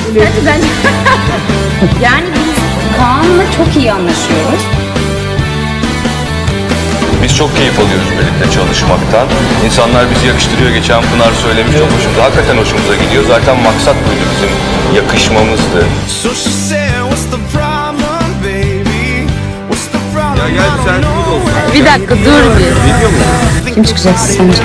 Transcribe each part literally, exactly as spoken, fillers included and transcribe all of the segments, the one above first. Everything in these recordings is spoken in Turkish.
Hadi ben... Yani biz Kaan'la çok iyi anlaşıyoruz. Biz çok keyif alıyoruz birlikte çalışmaktan. İnsanlar bizi yakıştırıyor. Geçen Pınar söylemiş, çok hoşumuza, hakikaten hoşumuza gidiyor. Zaten maksat buydu, bizim yakışmamızdı. Ya gel sen kimi olsun. Bir dakika dur bir. Biliyor musun? Kim çıkacak sence?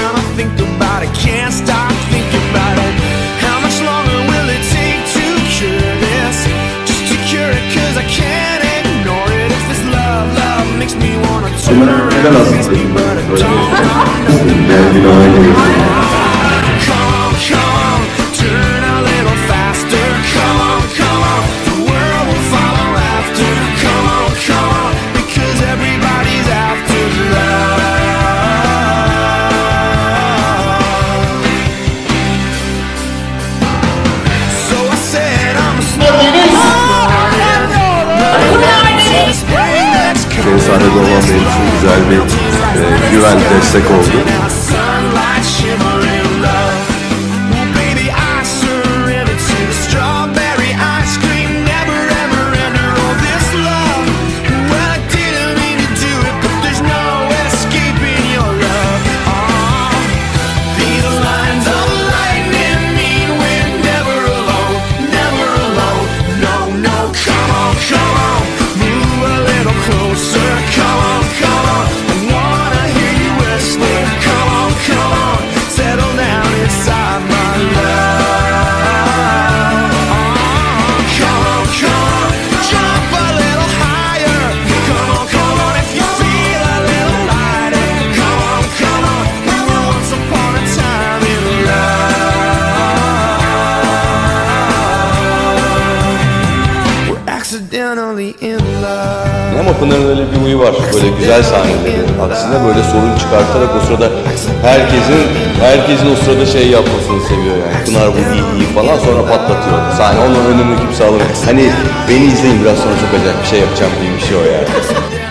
Neden aslında böyle bir aile Senin sahnede olman benim için güzel bir e, güven, destek oldu. Ama Pınar'ın öyle bir huyu var, böyle güzel sahneleri. Aksine böyle sorun çıkartarak o sırada herkesin herkesin o sırada şey yapmasını seviyor yani. Pınar bu iyi iyi falan, sonra patlatıyor. Sahne onun önünü kimse alır. Hani beni izleyin, biraz sonra çok acayip bir şey yapacağım diye bir şey o yani.